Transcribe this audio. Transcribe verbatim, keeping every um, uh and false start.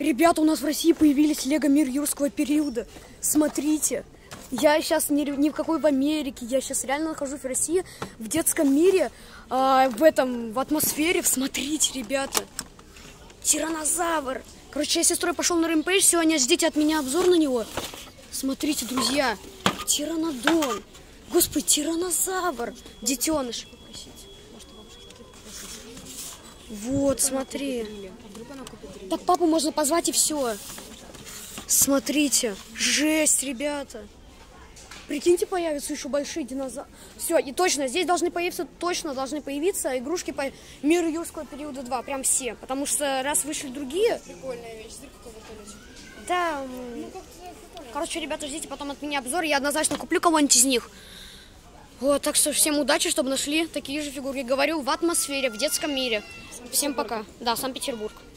Ребята, у нас в России появились Лего Мир юрского периода. Смотрите, я сейчас ни, ни в какой в Америке, я сейчас реально нахожусь в России, в детском мире, а, в этом, в атмосфере. Смотрите, ребята, тираннозавр. Короче, я с сестрой пошел на Рэмпейдж, сегодня ждите от меня обзор на него. Смотрите, друзья, тираннодон. Господи, тираннозавр, детеныш. Вот, смотри. Так папу можно позвать и все. Смотрите, жесть, ребята. Прикиньте, появятся еще большие динозавры. Все, и точно, здесь должны появиться, точно должны появиться игрушки по Миру юрского периода два. Прям все. Потому что раз вышли другие... Прикольная вещь, смотри, какой вертолетик. Да. Ну, короче, ребята, ждите потом от меня обзор. Я однозначно куплю кого-нибудь из них. Вот, так что всем удачи, чтобы нашли такие же фигурки. Говорю, в атмосфере, в детском мире. Всем пока. Да, Санкт-Петербург.